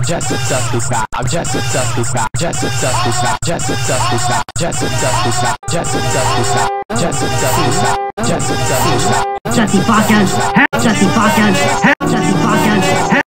I'm just a dusty side. I'm just a dusty side. Just a dusty side. Just a dusty side. Just a dusty side. Just a dusty side. Just a dusty side. Just a dusty side. Jesse Podcast.